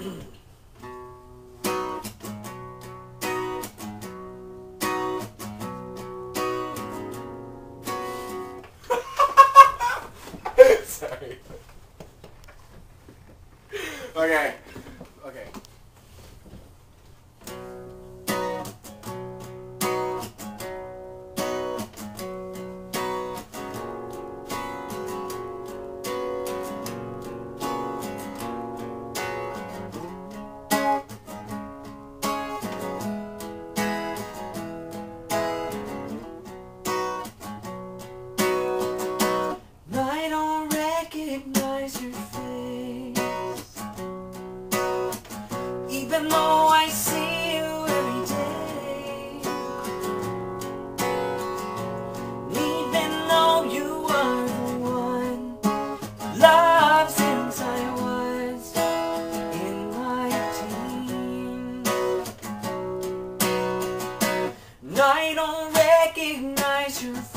Sorry. Okay. Okay. I don't recognize your face, even though I see you every day. Even though you are the one I loved since I was in my teens. And I don't recognize your face,